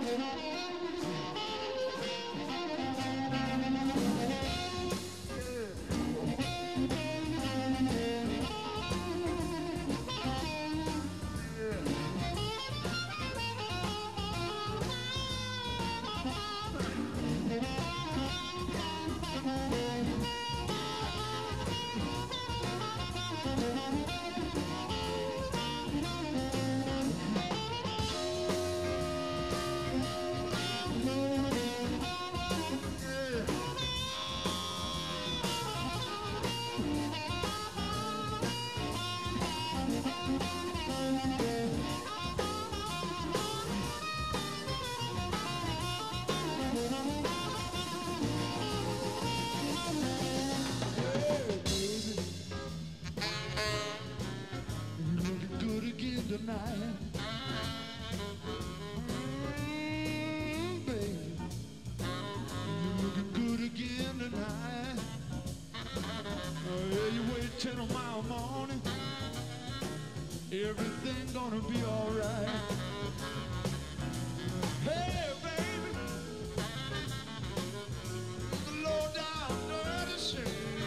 Tonight, baby, you're looking good again tonight. Yeah, you wait till tomorrow morning, everything gonna be alright. Hey, baby, the low down dirty shame.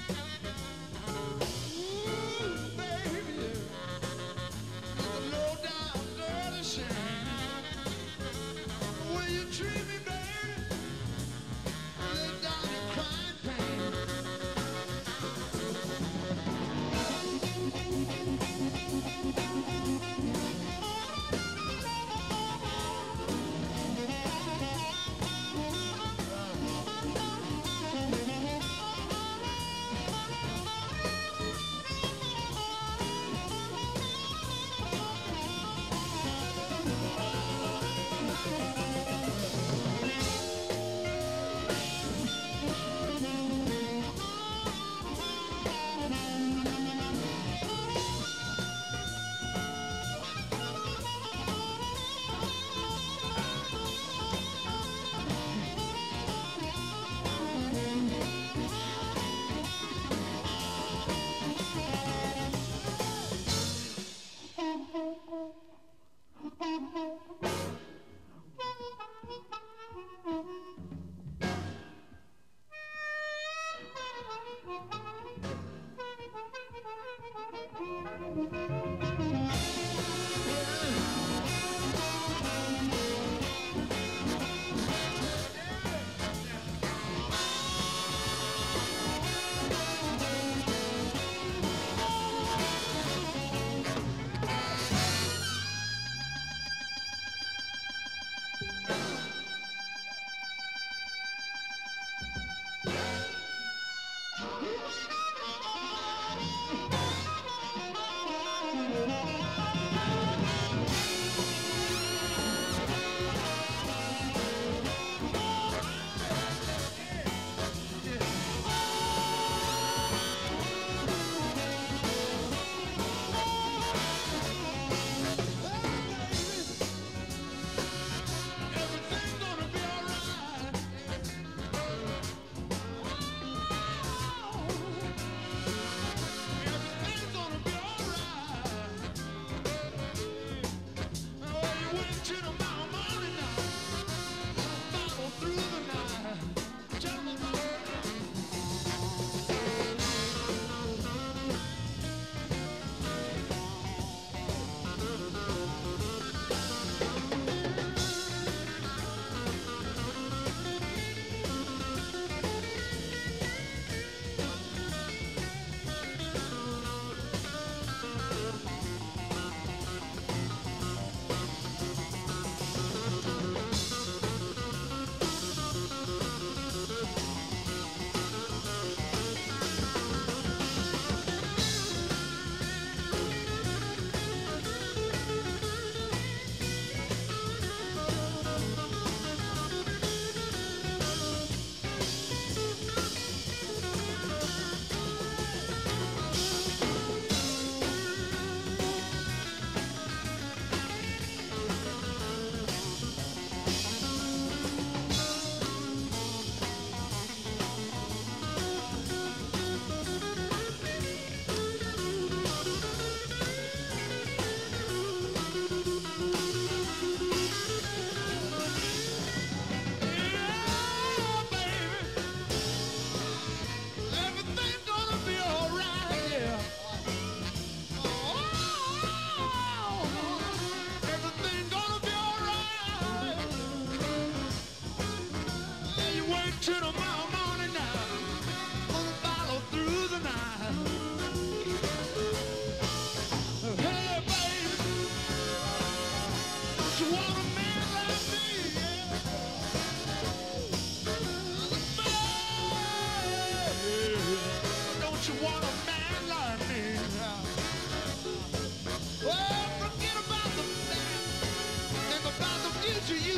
Ooh, baby, low down dirty shame. Will you treat me, baby? Lay down your crying pain.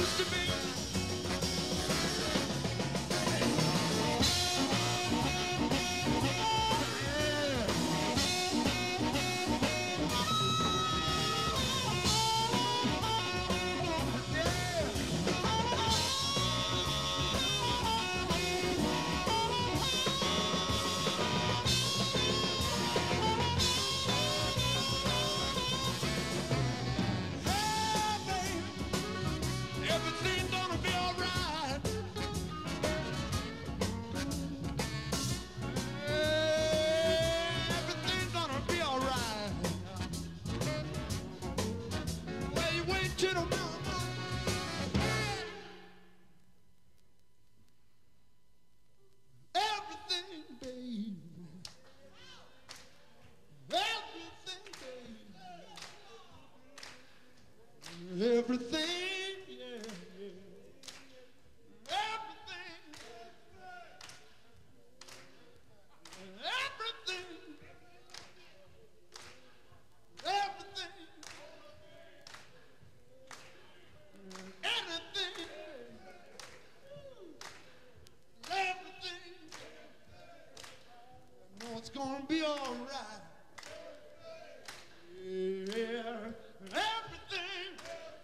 used to be. Everything's gonna be alright. Everything's gonna be alright. Well, you wait till the everything, babe. Everything, babe. Everything, yeah, yeah. Everything. Everything. Everything. Anything. Everything. I know it's gonna be all right. Yeah. Everything.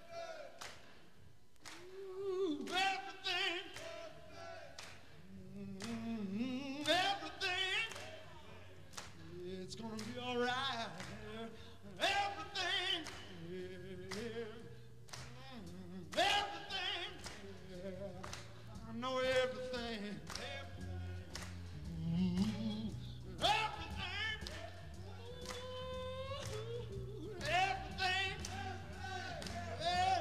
Ooh, everything. Everything. It's gonna be all right. Everything. Everything. I know everything. Ooh, everything. Ooh, everything. Yeah.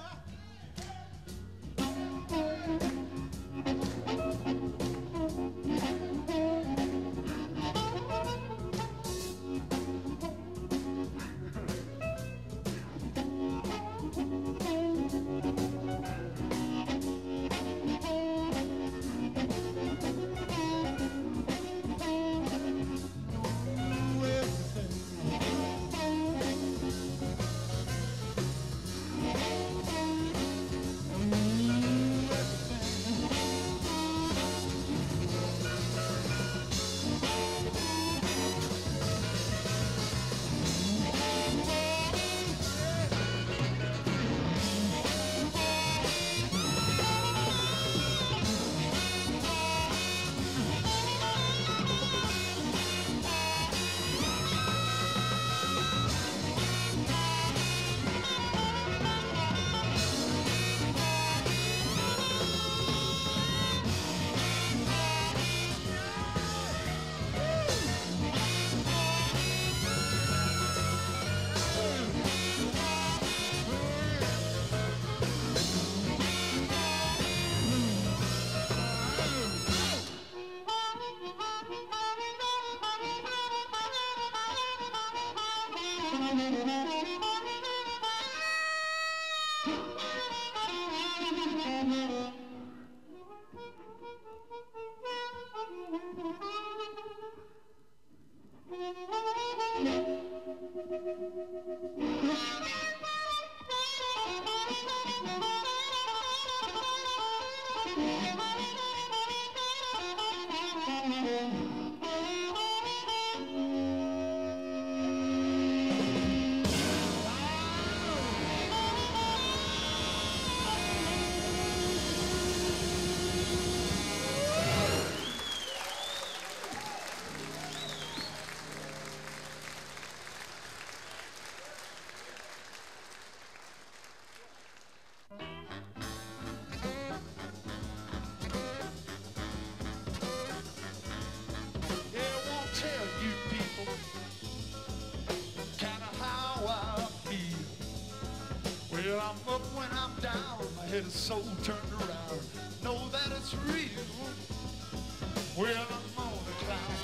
Well, I'm up when I'm down, my head is so turned around. Know that it's real. Well, I'm on a cloud.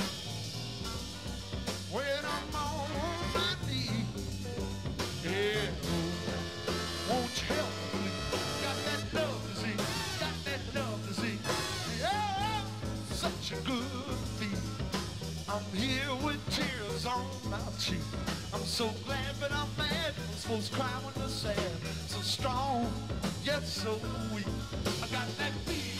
When I'm on my knees, yeah, won't you help me? Got that love to see, got that love to see. Yeah, such a good feeling. I'm here with tears on my cheek. I'm so glad, but I'm mad. I'm supposed to cry when they're sad. So strong, yeah, head so weak. I got that beat.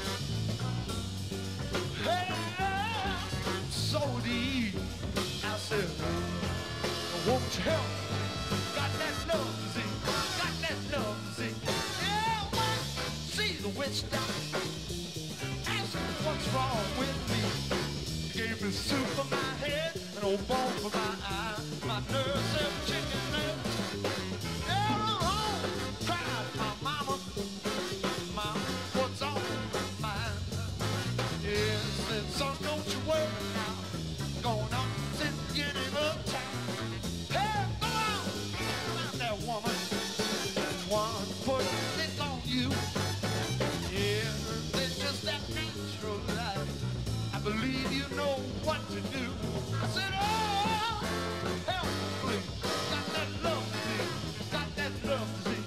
Hey, so deep. I said, won't you help me? Got that love disease. Got that love disease. Yeah, well, she's a witch doctor. Ask me what's wrong with me. Gave me soup for my head, an old bone for my eye. My nerves have chicken legs. Oh, cried my mama. Mama, what's on my mind? Yeah, said, son, don't you worry now. Going on since the beginning of time. Hey, go on, find that woman. One put it on you. Yeah, it's just that natural life. I believe you know what to do. I said, oh, help me, please. Got that love disease. Got that love disease.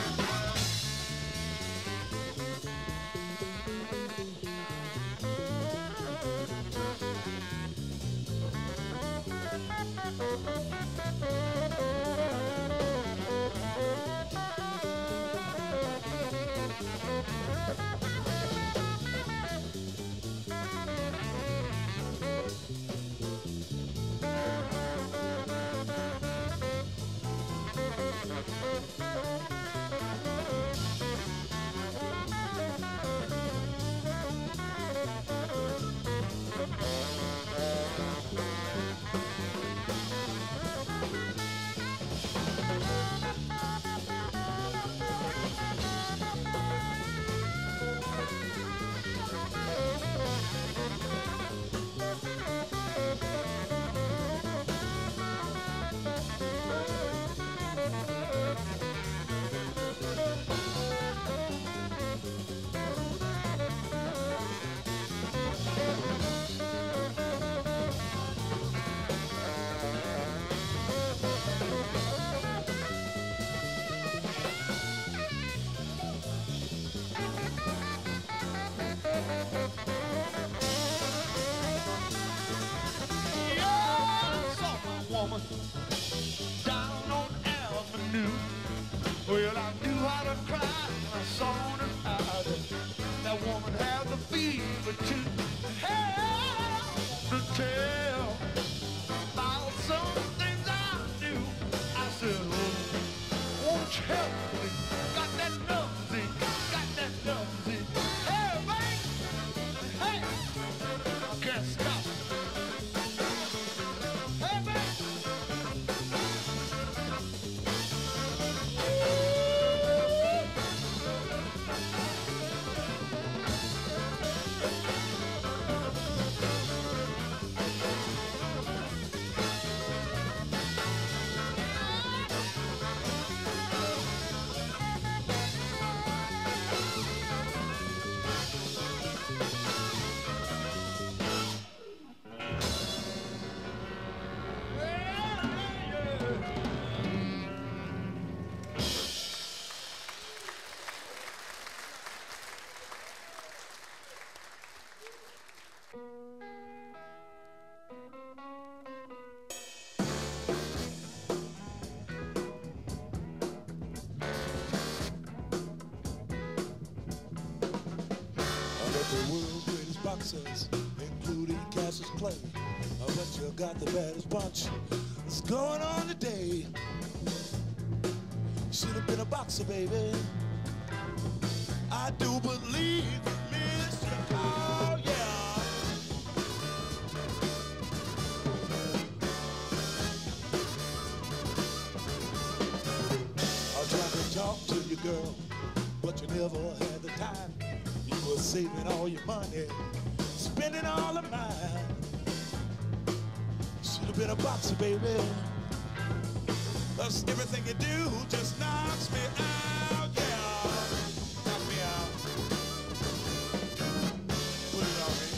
Woman down on Avenue. Well, I knew how to cry when I saw her out. That woman had the fever too. Hell to tell about some things I knew. I said, oh, won't you help me? Got that love disease. Got that love disease. Hey, baby. Hey, I can't stop. Hey, baby. The world's greatest boxers, including Cassius Clay. But you got the baddest punch. What's going on today? Should have been a boxer, baby. I do believe in Mr. Oh, yeah. I tried to talk to you, girl, but you never had the time. You were saving all your money, spending all of mine. Should have been a boxer, baby. 'Cause everything you do just knocks me out, yeah. Knock me out. Put it on me.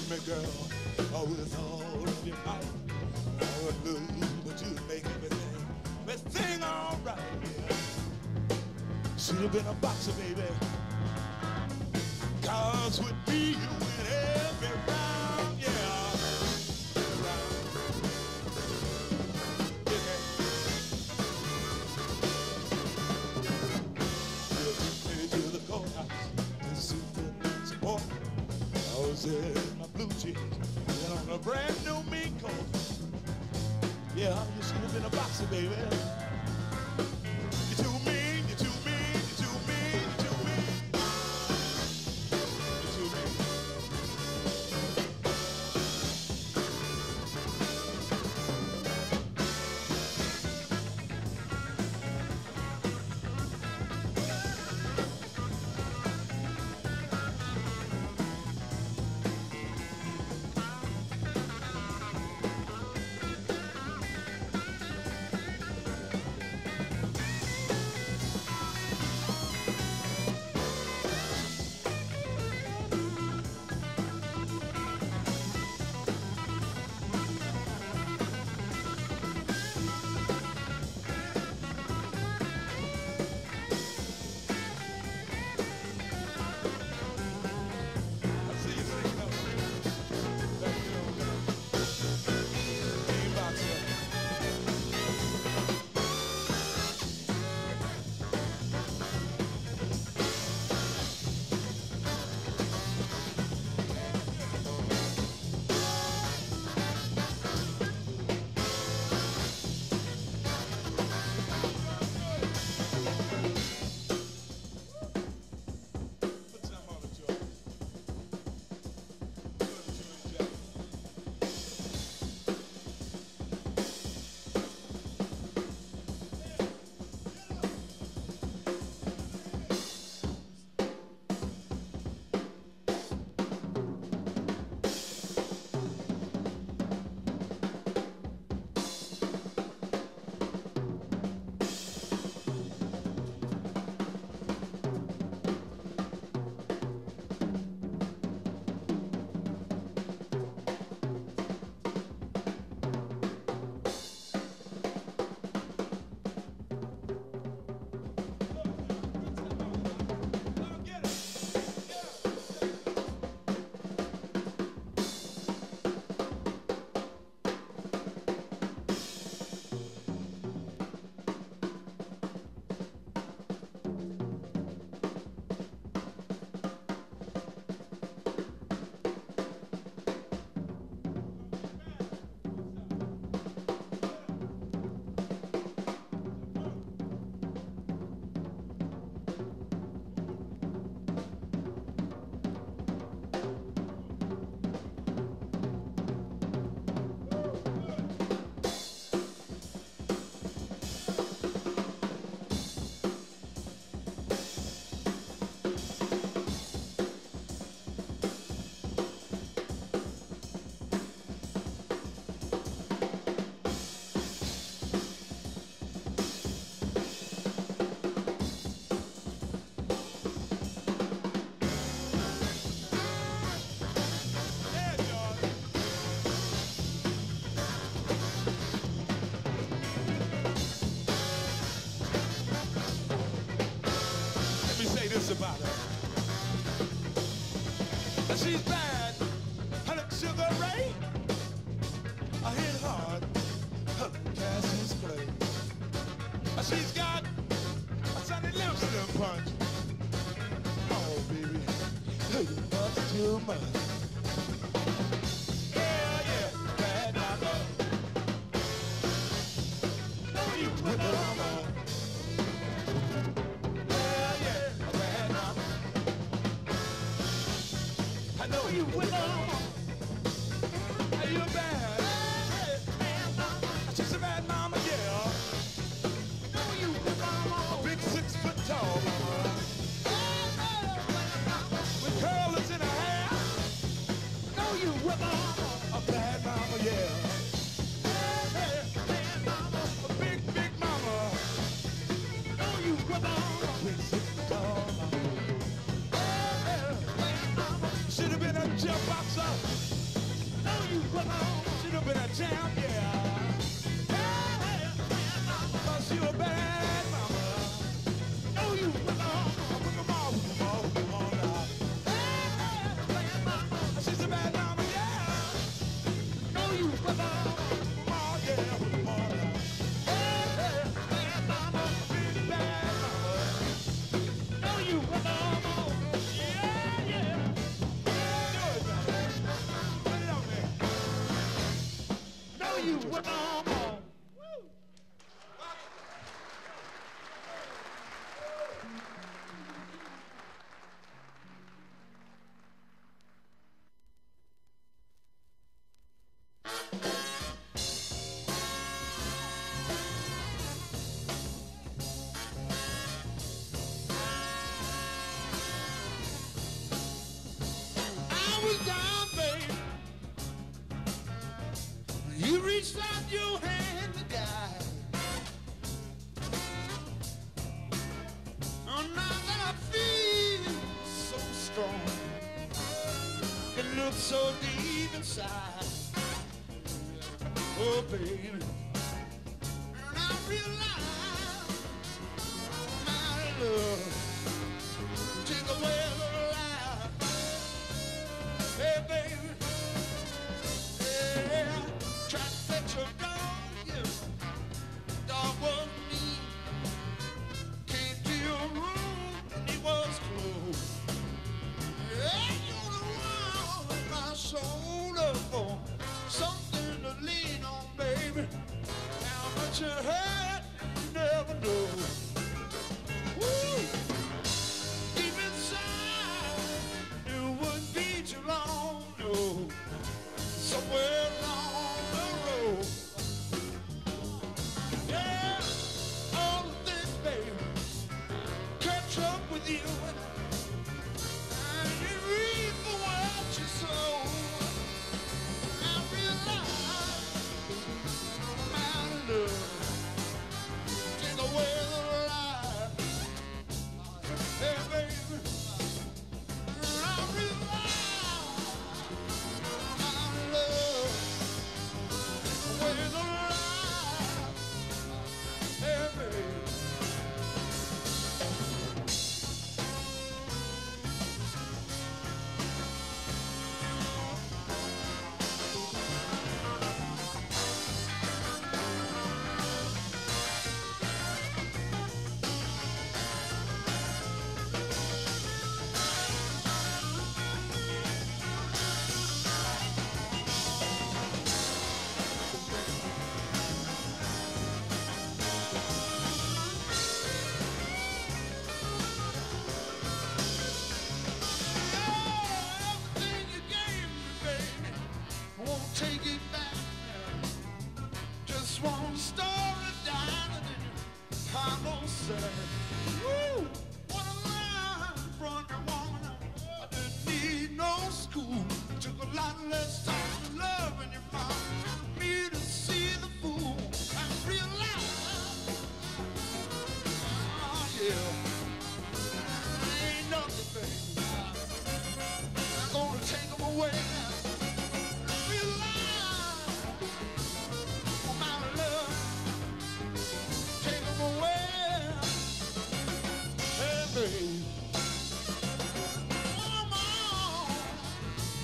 me, girl, with all of your might. I would lose, but you make everything all right. Yeah. Should have been a boxer, baby. 'Cause with me, you win every round, yeah. Every round. Yeah. You took me to the courthouse to see the support. I was in my blue jeans and on a brand new meat coat. Yeah, you should have been a boxer, baby. You're too mean, you're too mean, you're too mean, you're too mean. You're too mean. About her. She's bad, her look Sugar Ray. I hit hard, her Cassius Clay. She's got a Sunny Lipstick punch. Oh, baby, you much too much. Yeah, yeah, bad mama. You put her on. I know you will. Are you bad? Bad mama. She's a bad mama, yeah. Know you will, mama. A big 6 foot tall mama. With curlers in her hair. Know you will, mama. A bad mama, yeah. Bad mama. A big, big mama. Know you will, mama. A big 6 foot tall mama. Should have been a jailboxer. you belong. Sit up in that jam, yeah. Hey, cause you a bad mama. Know you belong. Put them all now. Hey, bad mama. She's a bad mama, yeah. Know you belong. Put them all, yeah. Put them all now. Hey, bad mama. Big bad mama. Know you belong. Yeah, yeah. Do it, man. Put it on there. Know you belong. Woo. I was down, babe. You reached out your hand to guide. Oh, now that I feel so strong, it looks so deep inside. Oh, baby. And I realize my love take away the life. Hey, baby. Yeah, try to fetch your dog, yeah. Dog was mean. Came to your room and it was closed. Yeah, you're the one with my shoulder for something to lean on, baby. How much you hurt, you never know. Woo! Deep inside, it wouldn't be too long, no. Somewhere along the road. Yeah, all the things, baby, catch up with you. And you reap for what you sow. I realize my love take away the life. Hey, baby, I realize my love away the life. Hey, baby. Everything you gave me, baby, won't take it back. Just one story down and then hollow sad. Woo! What a line from your woman. I didn't need no school. Took a lot less time to love in your mouth for me to see the fool and realize, oh yeah, ain't nothing, baby. I'm gonna take them away now. Realize, oh, my love, take them away. Hey, baby. Come on,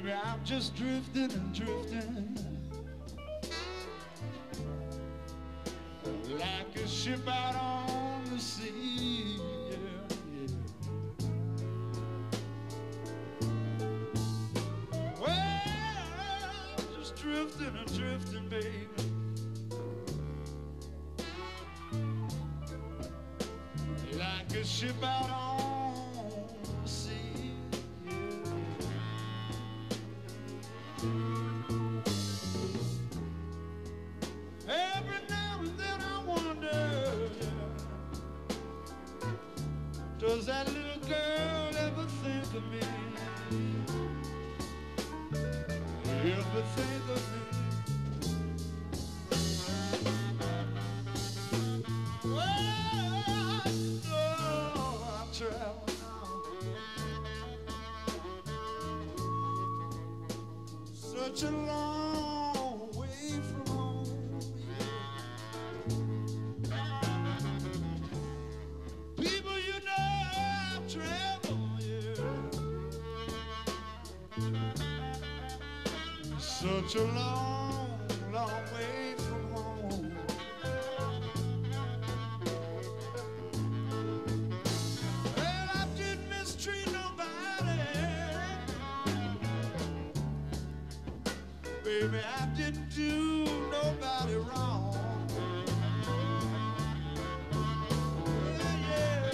Baby, I'm just drifting and drifting like a ship out on the sea. Yeah, yeah. Well, just drifting and drifting, baby. Like a ship out on the sea. Every now and then I wonder, does that little girl ever think of me? Ever think of me? Well, I'm traveling now, such a long way from home. People, you know I've traveled, yeah, such a long, long way from home. Well, I didn't mistreat nobody, baby, I didn't do nobody wrong. Yeah, yeah.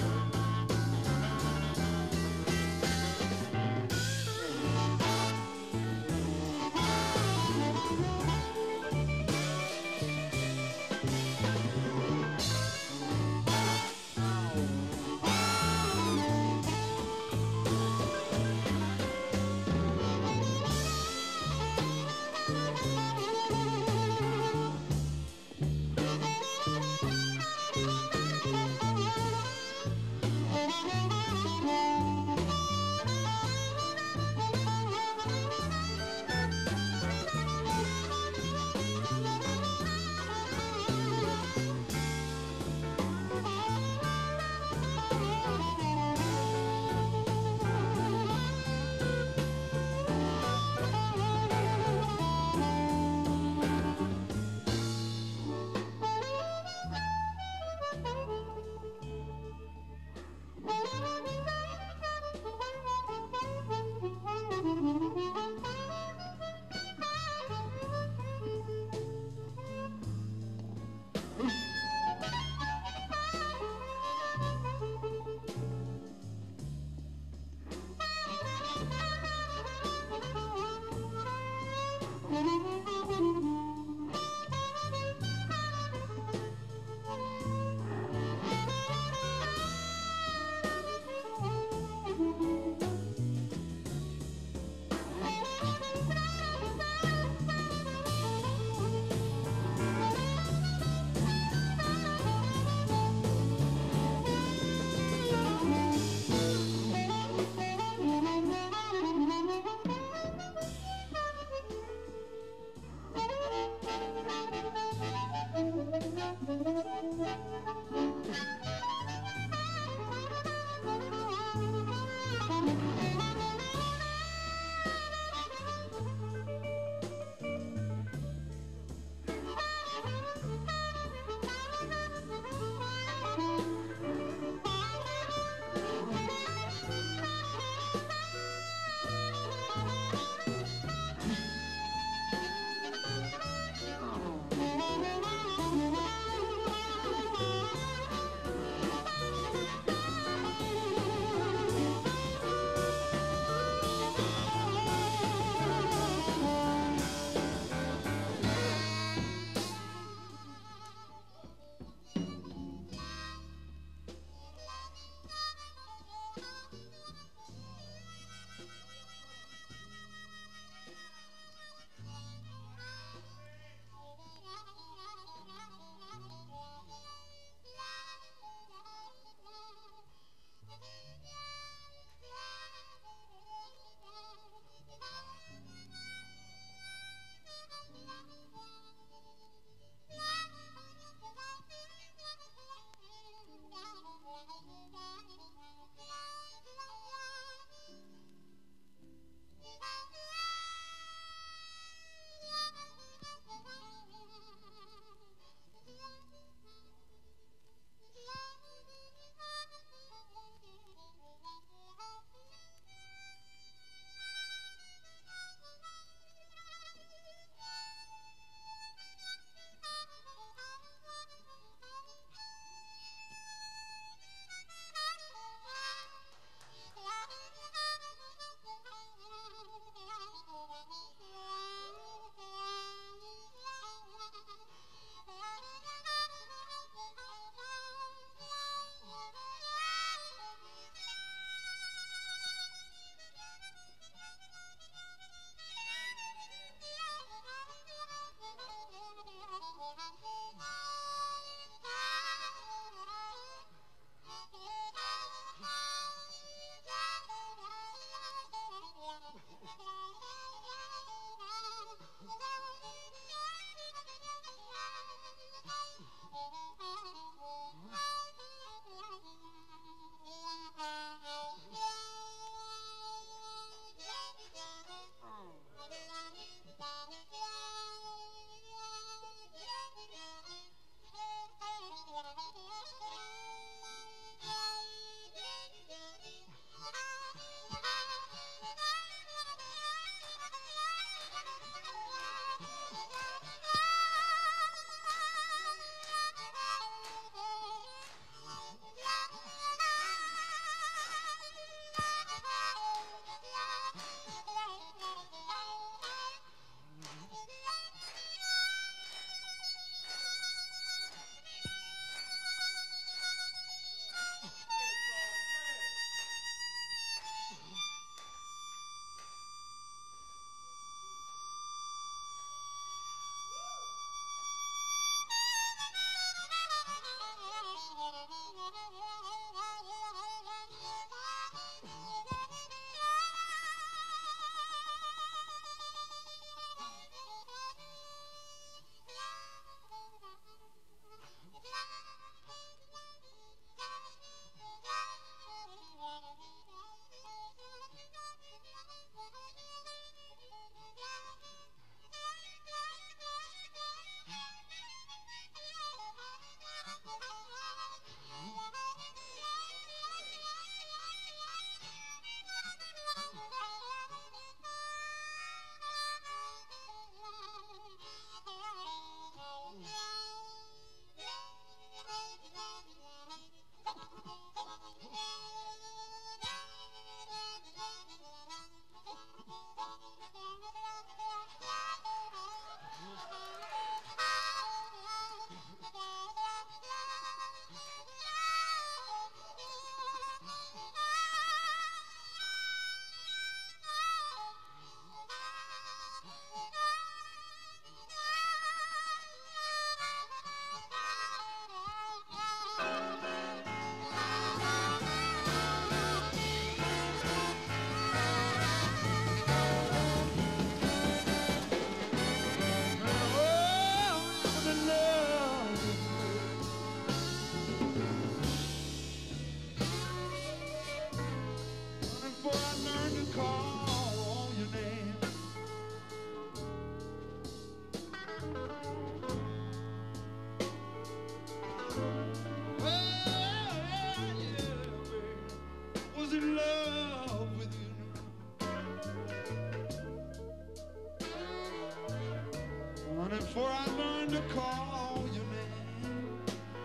Before I learned to call your name,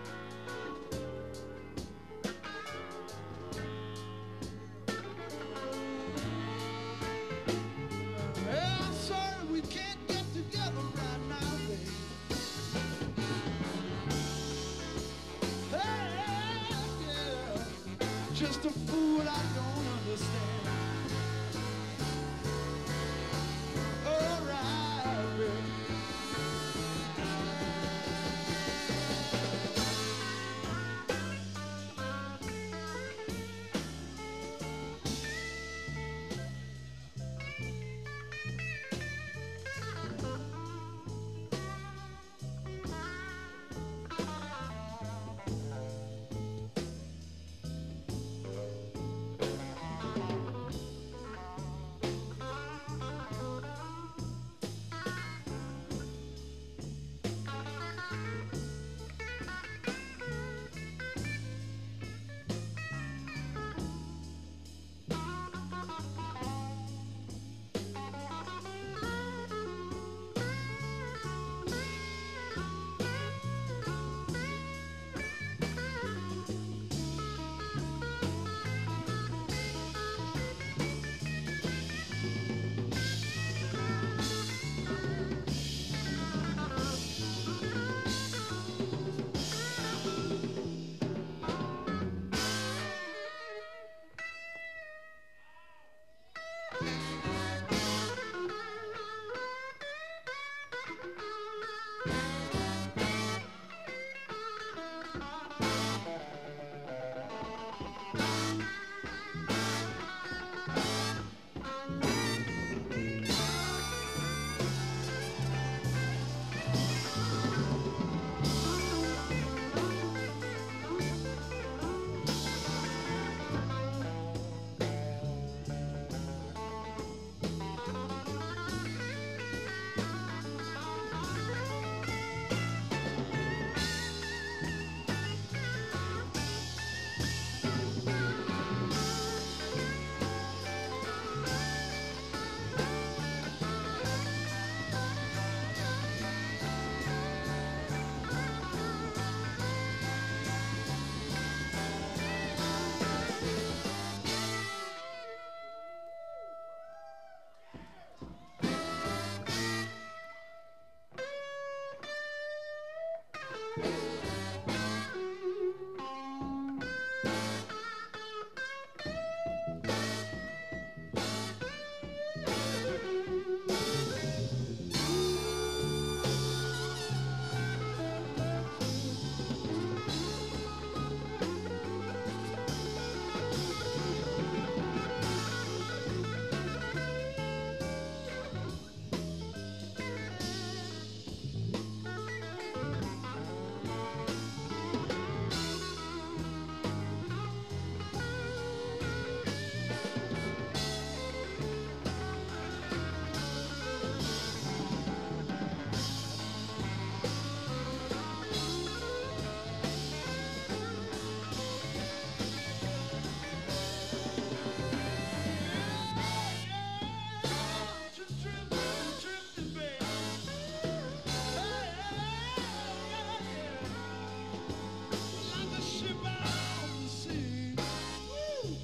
well, I'm sorry we can't get together right now, baby. Hey, yeah, just a fool I don't understand. All right, baby.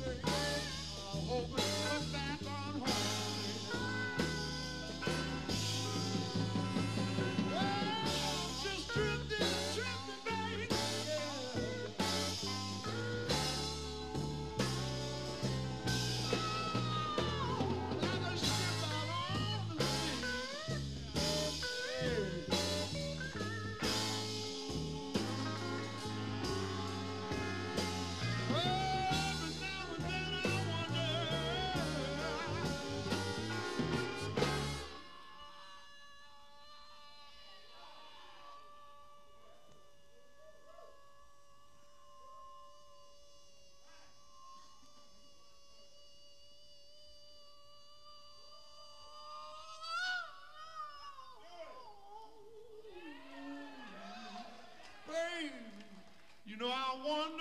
You know, I wonder,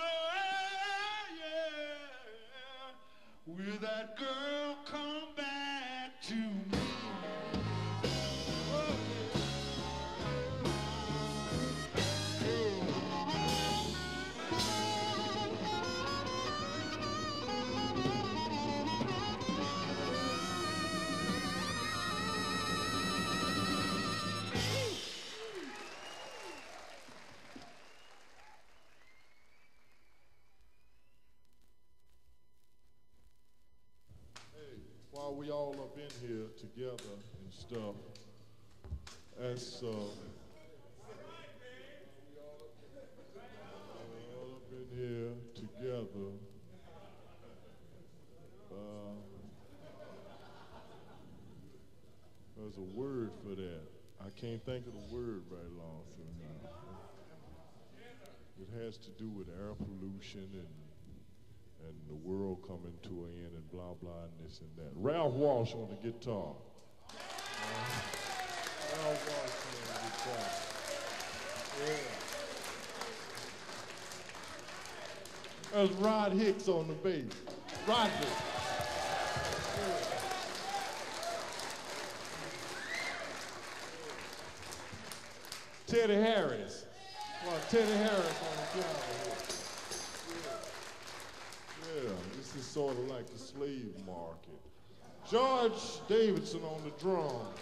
yeah, will that girl come back to me? While we all up in here together and stuff, that's all up in here together. There's a word for that. I can't think of the word right long so now. It has to do with air pollution and the world coming to an end and blah, blah, and this and that. Ralph Walsh on the guitar. Ralph Walsh on the guitar. Yeah. There's Rod Hicks on the bass. Rod Hicks. Yeah. Teddy Harris. Well, Teddy Harris on the piano. Yeah, this is sort of like the slave market. George Davidson on the drums.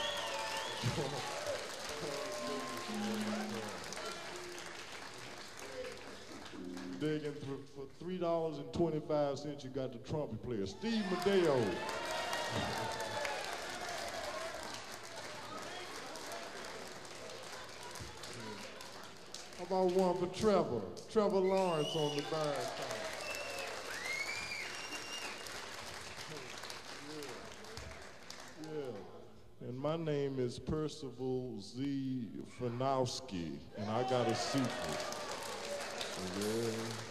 Digging for $3.25, you got the trumpet player, Steve Medeo. How about one for Trevor Lawrence on the baritone. And my name is Percival Z. Fanowski, and I got a secret. Yeah.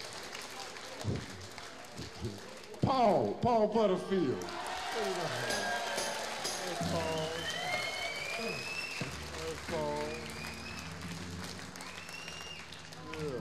Paul Butterfield. That's Paul. That's Paul. Yeah.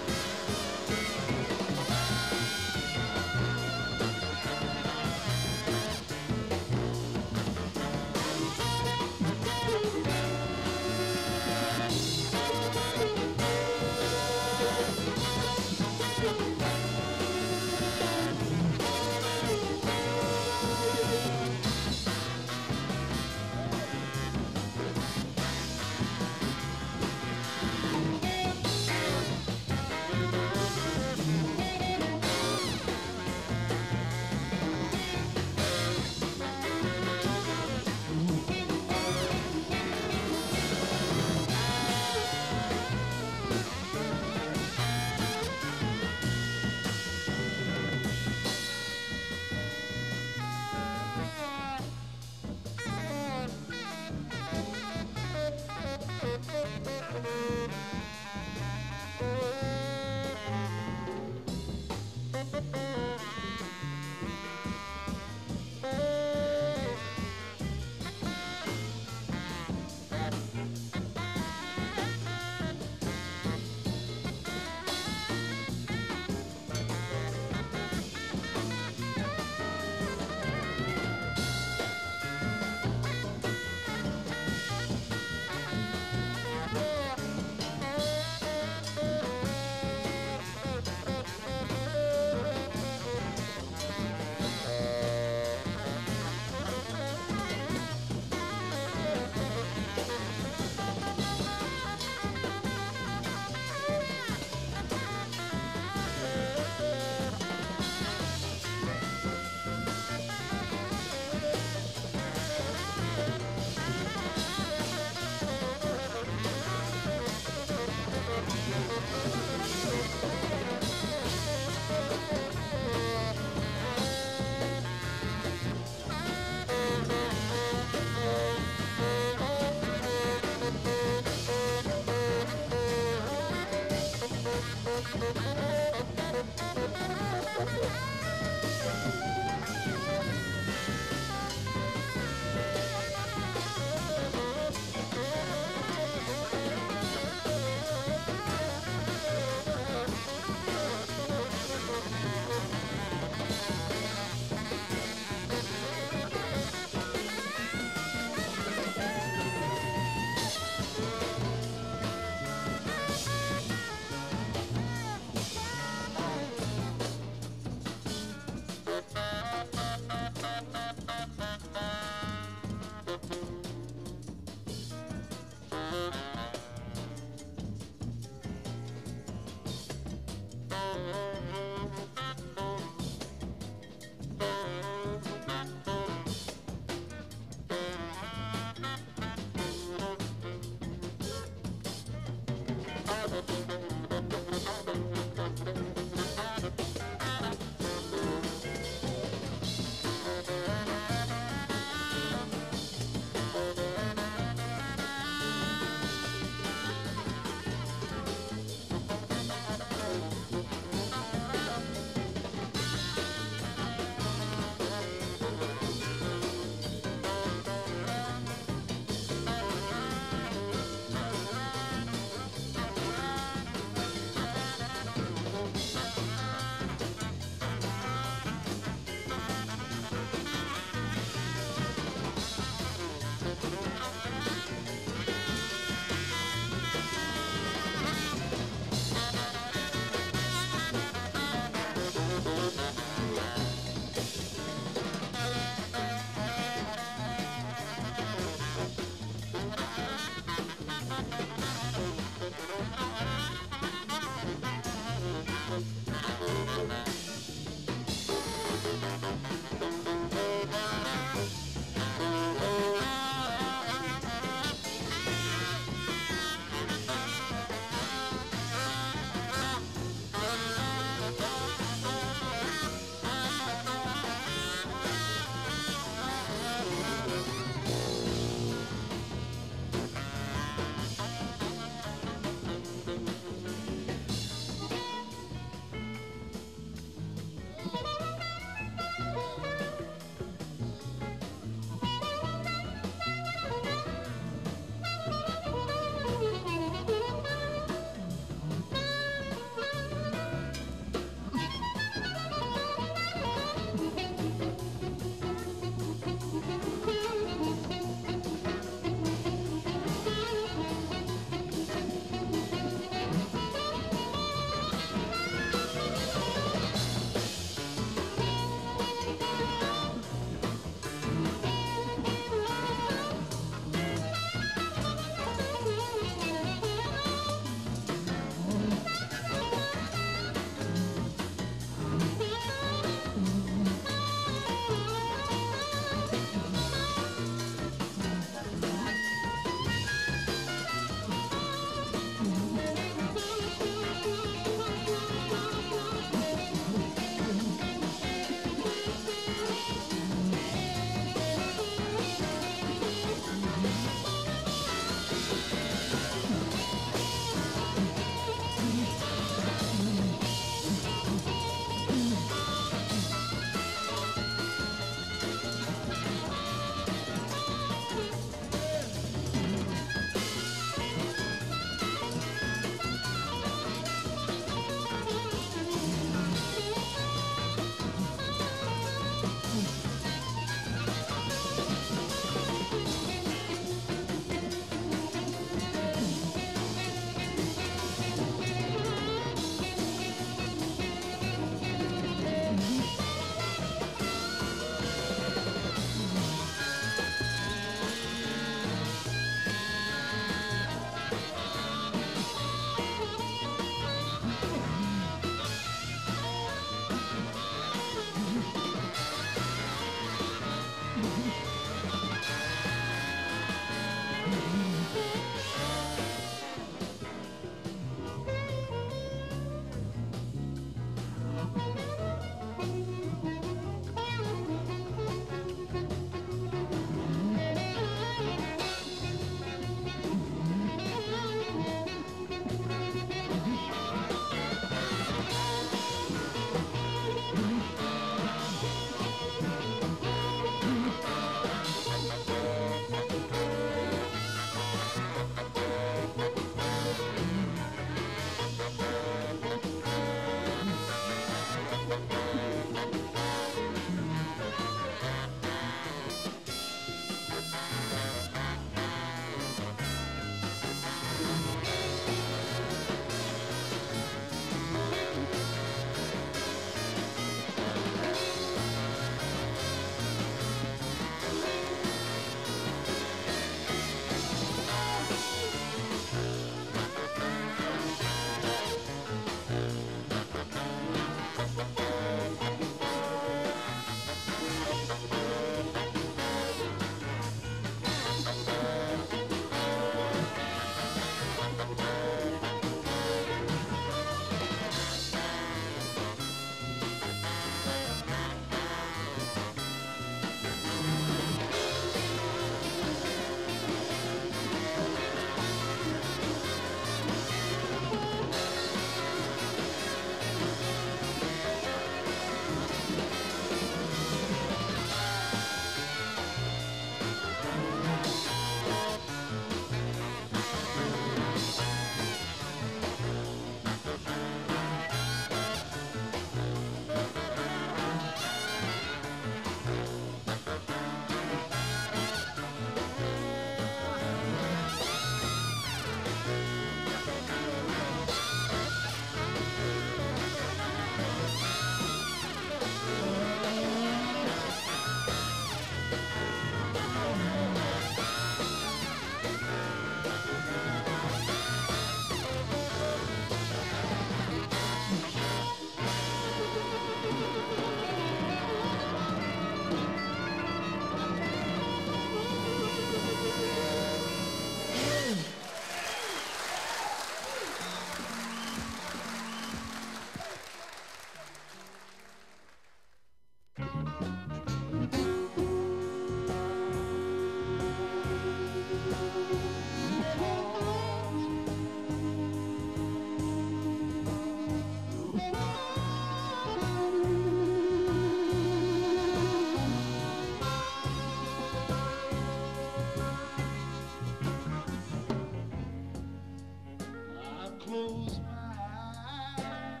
Close my eyes,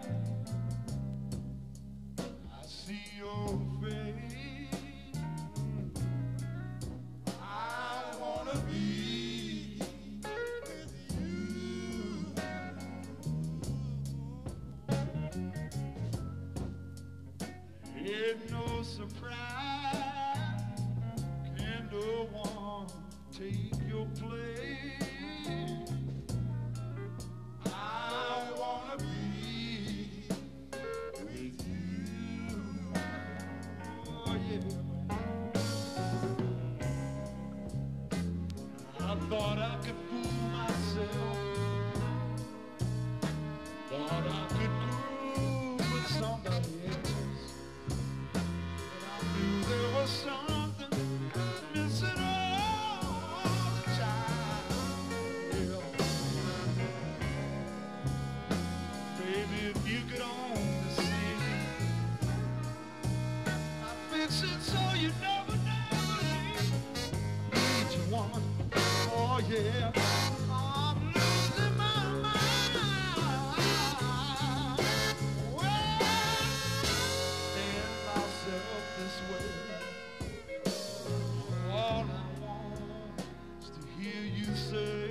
I see your face. I wanna be with you. Ain't no surprise, can no one take your place. I wanna be with you. Oh yeah. I thought I could fool myself. Thought I could groove with somebody else. But I knew there was something missing all the time. Yeah. Baby, if you could only see, I fix it so you never, never leave. Need you, woman. Oh yeah. I'm losing my mind. Well, stand myself this way. All I want is to hear you say,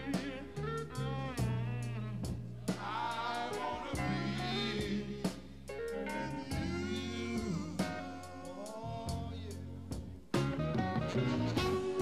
I wanna be with you. Oh yeah.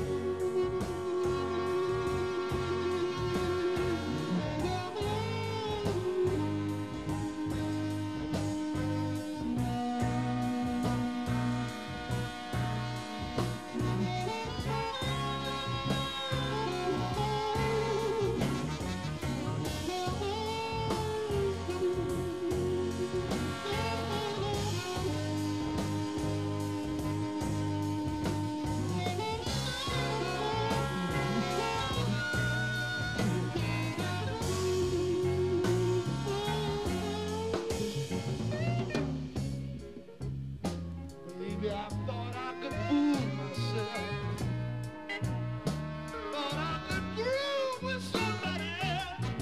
Baby, I thought I could fool myself. Thought I could groove with somebody else.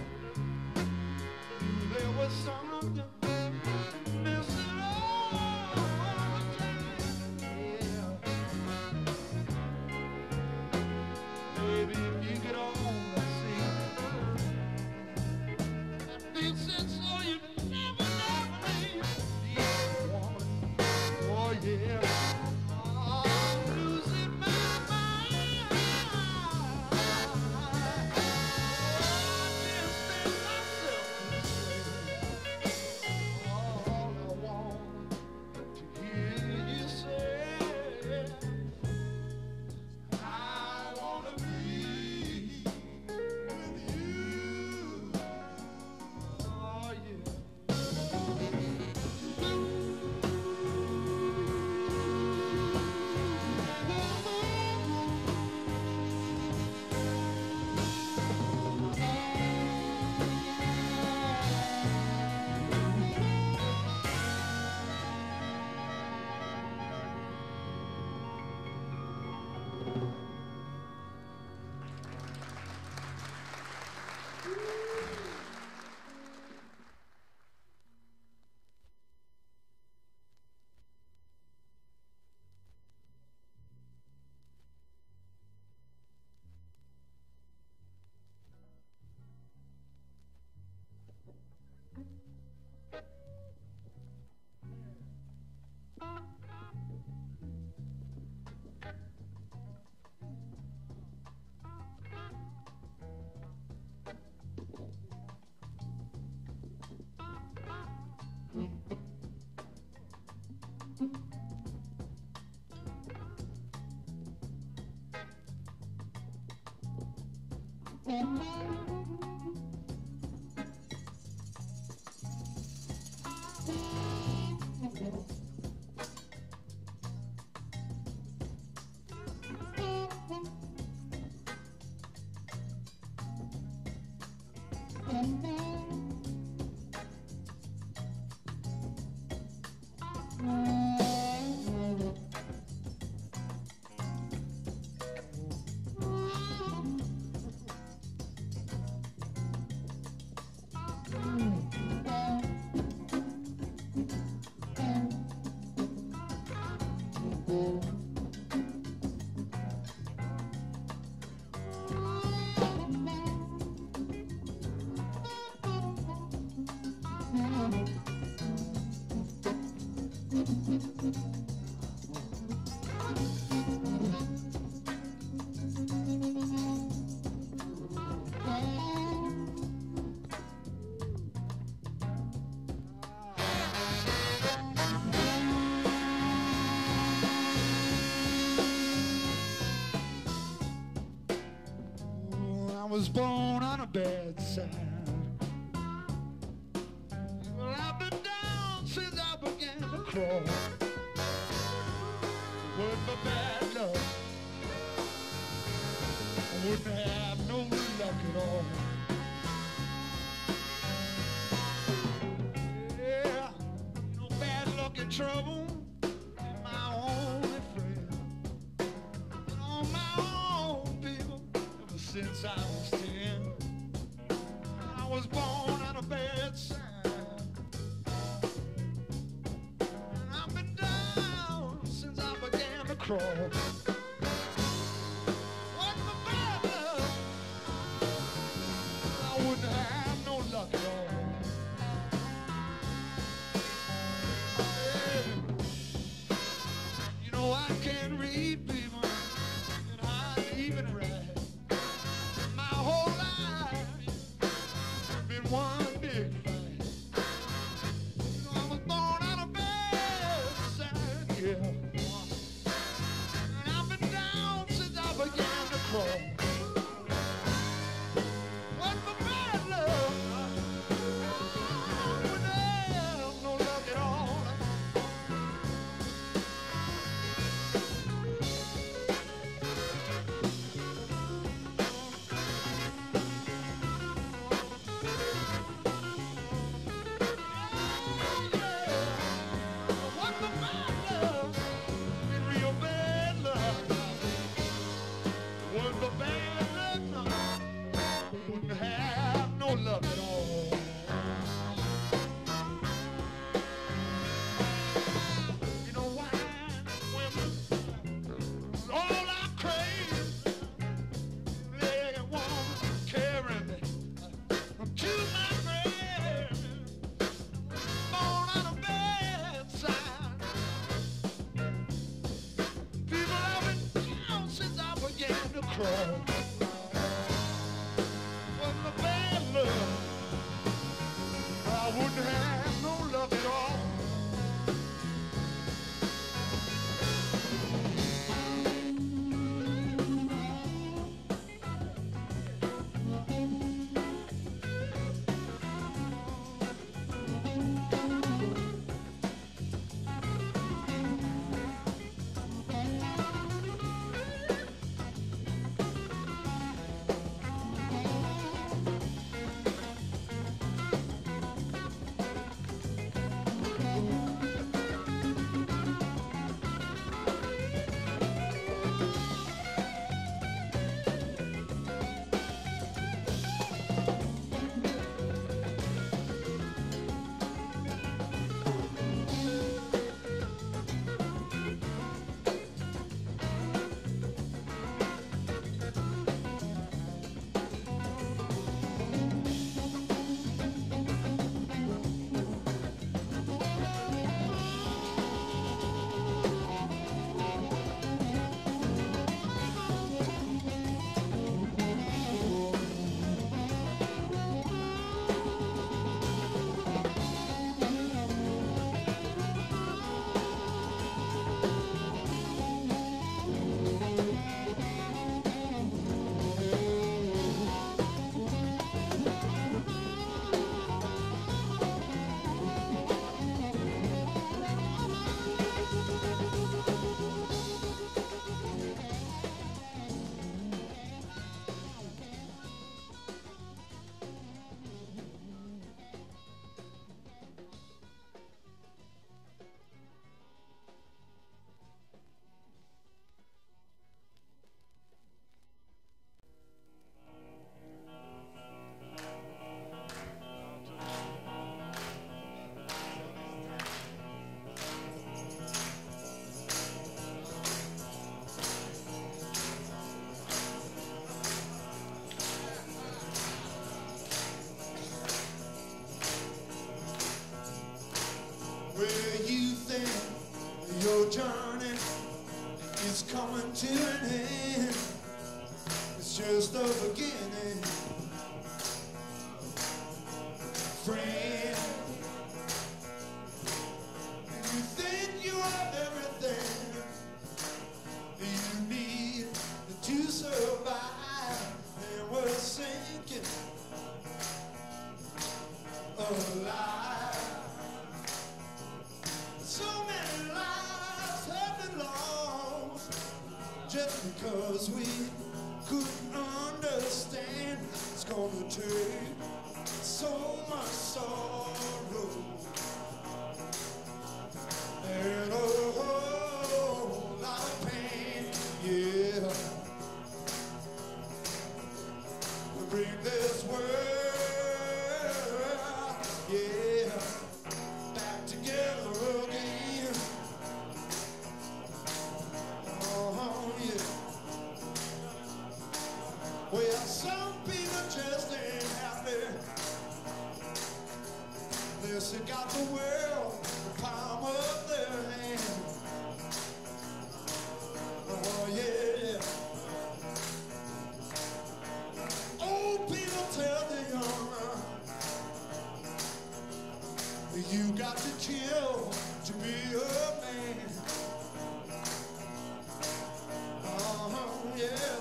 There was something missing all the time. Yeah. Baby, if you could only see, I fix it so you never, never leave. Yeah, woman. Oh yeah. I'm losing my mind. I can't stand myself this way. All I want to hear you say, I wanna be with you. Oh yeah. I was born on a bad side. Well, I've been down since I began to crawl. With my bad luck, I wouldn't have no luck at all. Yeah, no bad luck and trouble is my only friend. Been on my own, people, ever since I was 10. I was born on a bad side. I've been down since I began to crawl. What my bad luck, I wouldn't have no luck at all. Yeah. You know I can't read people, and I even write. My whole life been one big fight. You know I was born on a bad side, yeah. And I've been down since I began to crawl. What my bad luck, I wouldn't have no luck at all. What my bad luck, been real bad luck. What my bad luck, no, wouldn't have no luck at all. You know why, women, all I crave, they won't carry me to my grave. Born on a bad side. People have been down since I began to crawl. Was my bad luck, I wouldn't have no luck at all. Where you think your journey is coming to an end, it's just the beginning, friend. And you think you have everything you need to survive, and we're sinking alive. So many lives have been lost just because we couldn't understand. It's gonna take so much sorrow and a whole lot of pain, yeah, to bring this world, yeah, back together again. Oh, yeah. Well, some people just ain't happy. Unless they got the world in the palm of their hand. Oh, yeah. Old people tell the young, you got to kill to be a man. Oh, yeah.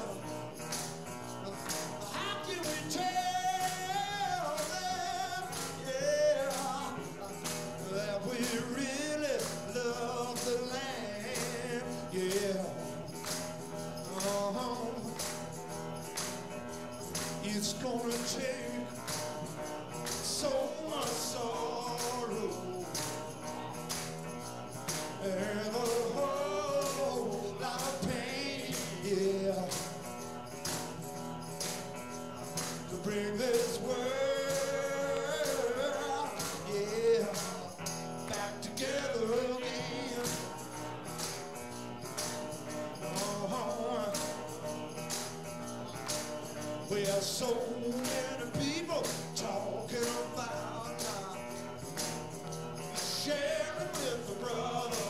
How can we tell them, yeah, that we really love the land, yeah. It's gonna take so much sorrow and a whole lot of pain, yeah, to bring this world, yeah, back together again. We have so many people talking about sharing with the brother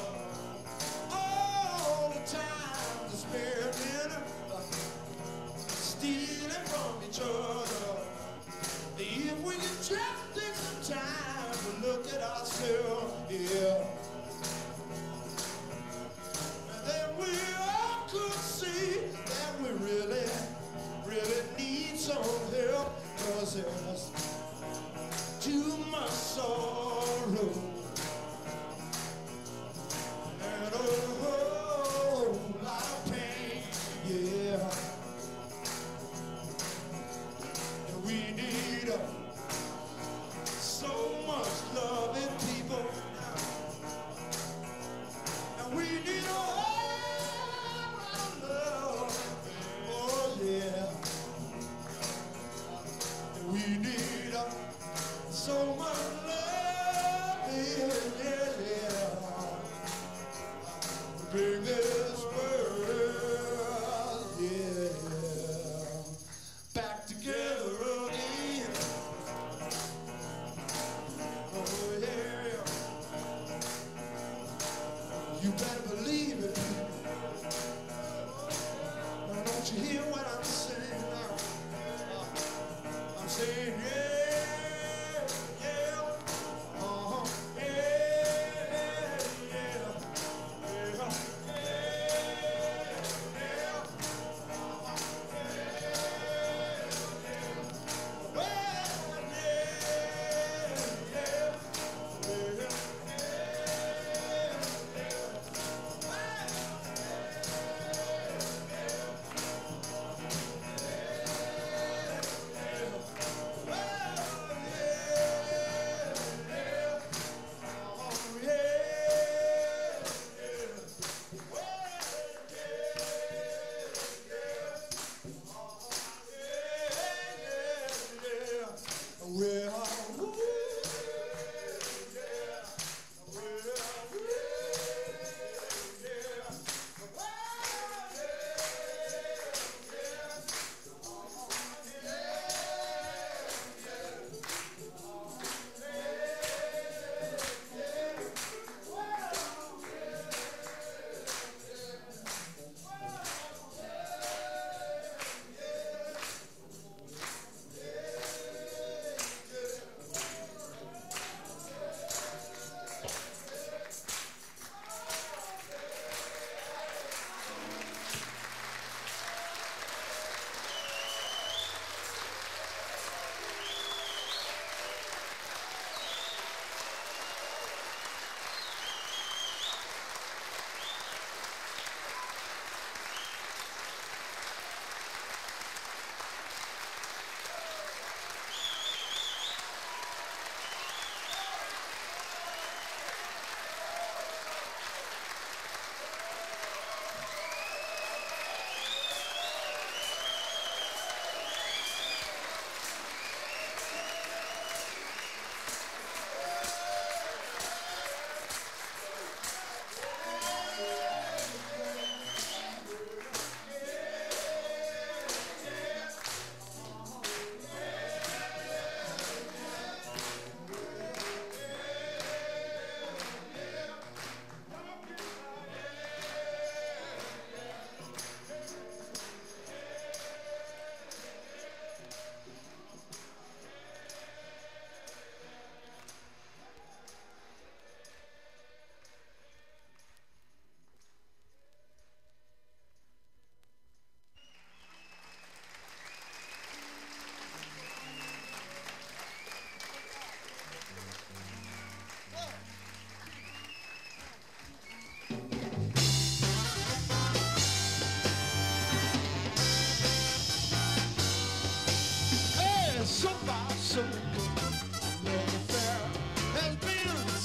all the time, despairing, stealing from each other. If we could just take some time to look at ourselves, yeah, and then we all could see that we really need some help, 'cause there's too much sorrow and a whole lot of pain, yeah. And we need so much love in people, and we need a whole lot of love, oh yeah. We need so much love, yeah, yeah. Bring this world, yeah, back together again. Oh, yeah. You better believe it. Now, don't you hear what I'm saying now? I'm saying, yeah, yeah, yeah, yeah, yeah,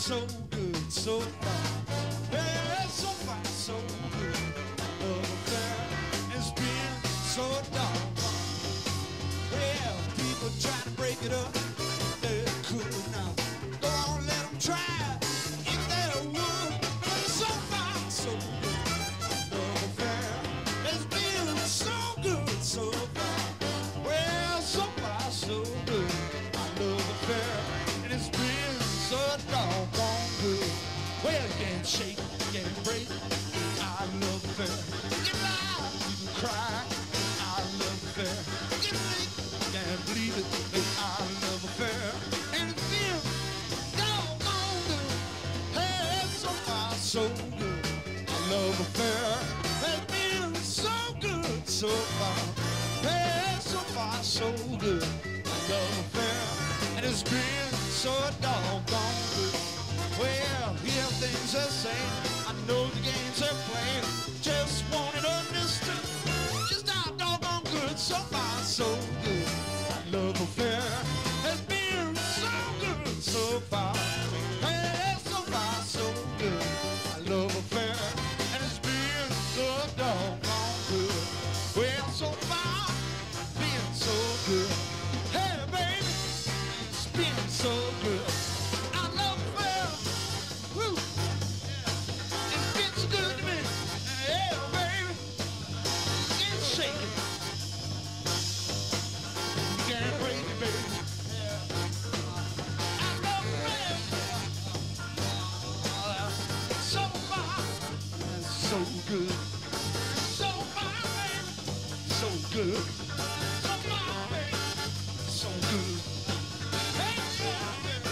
so good so far. Yeah, so far, so good. Love affair has been so doggone. Well, people try to break it up, they could not. Go on, let them try if they would. But so far, so good. Love affair has been so good so far. Well, so far, so good. My love affair, and it's been so doggone good. Well, you can't shake, you can't break. I love affair. You lie, you can cry. I love affair. You think, you can't believe it. I love affair, and it's been doggone good. Hey, so far, so good. My love affair has been so good so far. Hey, so far, so good. My love affair, and it's been so doggone good. Well, hear things they're saying, I know the games they're playing. Just wanted understood, just how doggone good. So far, so good. My love affair has been so good so far. Hey, so far, so good. My love affair, and it's been so doggone good. Well, so far, been so good. Hey, baby, it's been so good. I love affair. Woo! It's been so good to me. Yeah, baby, it's shaking. You can't break it, baby. I love affair. So far, so good. So far, baby, so good. So far, baby, so good. Hey, yeah, baby.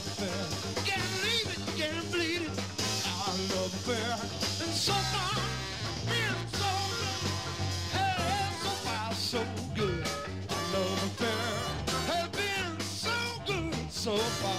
affair. Can't leave it, can't bleed it. Our love affair. And so far, been so good. Hey, so far, so good. Our love affair has been so good so far.